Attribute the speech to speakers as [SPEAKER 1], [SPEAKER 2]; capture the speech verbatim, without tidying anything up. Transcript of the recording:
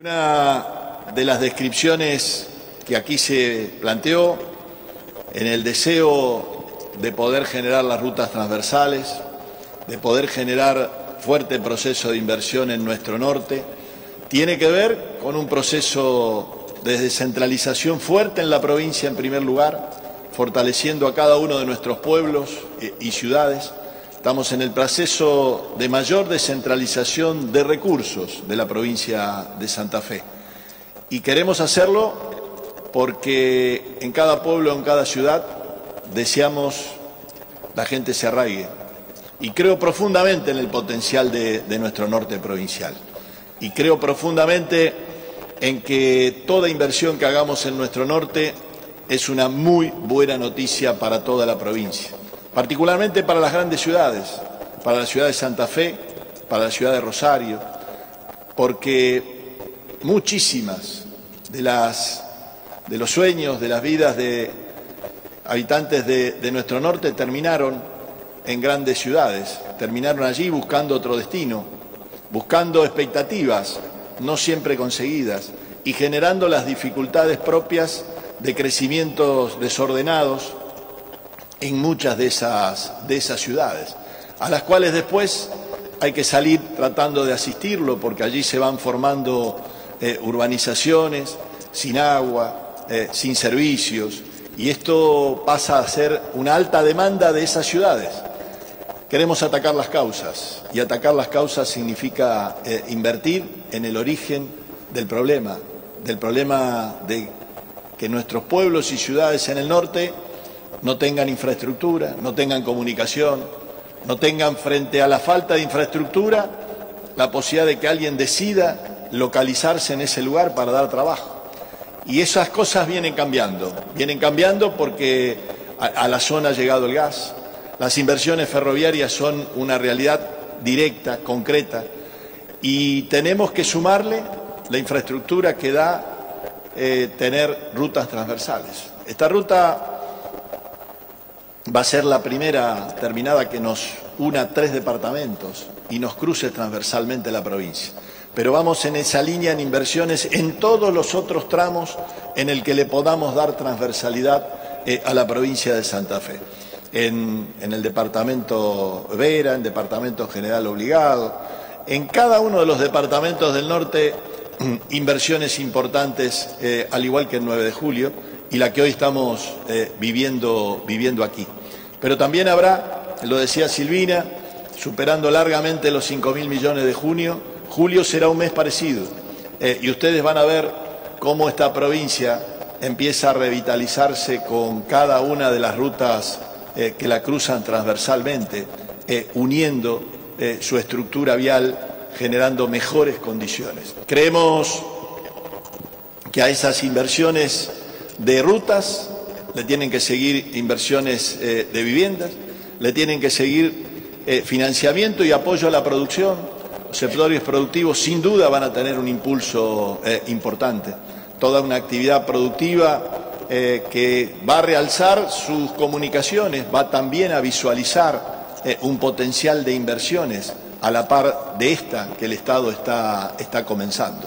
[SPEAKER 1] Una de las descripciones que aquí se planteó en el deseo de poder generar las rutas transversales, de poder generar fuerte proceso de inversión en nuestro norte, tiene que ver con un proceso de descentralización fuerte en la provincia en primer lugar, fortaleciendo a cada uno de nuestros pueblos y ciudades. Estamos en el proceso de mayor descentralización de recursos de la provincia de Santa Fe y queremos hacerlo porque en cada pueblo, en cada ciudad, deseamos la gente se arraigue y creo profundamente en el potencial de, de nuestro norte provincial y creo profundamente en que toda inversión que hagamos en nuestro norte es una muy buena noticia para toda la provincia, particularmente para las grandes ciudades, para la ciudad de Santa Fe, para la ciudad de Rosario, porque muchísimas de, las, de los sueños, de las vidas de habitantes de, de nuestro norte terminaron en grandes ciudades, terminaron allí buscando otro destino, buscando expectativas no siempre conseguidas y generando las dificultades propias de crecimientos desordenados en muchas de esas, de esas ciudades, a las cuales después hay que salir tratando de asistirlo, porque allí se van formando eh, urbanizaciones sin agua, eh, sin servicios, y esto pasa a ser una alta demanda de esas ciudades. Queremos atacar las causas, y atacar las causas significa eh, invertir en el origen del problema, del problema de que nuestros pueblos y ciudades en el norte no tengan infraestructura, no tengan comunicación, no tengan frente a la falta de infraestructura la posibilidad de que alguien decida localizarse en ese lugar para dar trabajo. Y esas cosas vienen cambiando, vienen cambiando porque a, a la zona ha llegado el gas, las inversiones ferroviarias son una realidad directa, concreta, y tenemos que sumarle la infraestructura que da eh, tener rutas transversales. Esta ruta va a ser la primera terminada que nos una a tres departamentos y nos cruce transversalmente la provincia. Pero vamos en esa línea en inversiones en todos los otros tramos en el que le podamos dar transversalidad eh, a la provincia de Santa Fe. En, en el departamento Vera, en departamento General Obligado, en cada uno de los departamentos del norte, inversiones importantes, eh, al igual que el nueve de julio, y la que hoy estamos eh, viviendo, viviendo aquí. Pero también habrá, lo decía Silvina, superando largamente los cinco mil millones de junio, julio será un mes parecido, eh, y ustedes van a ver cómo esta provincia empieza a revitalizarse con cada una de las rutas eh, que la cruzan transversalmente, eh, uniendo eh, su estructura vial, generando mejores condiciones. Creemos que a esas inversiones de rutas le tienen que seguir inversiones eh, de viviendas, le tienen que seguir eh, financiamiento y apoyo a la producción. Los sectores productivos sin duda van a tener un impulso eh, importante, toda una actividad productiva eh, que va a realzar sus comunicaciones, va también a visualizar eh, un potencial de inversiones a la par de esta que el Estado está, está comenzando.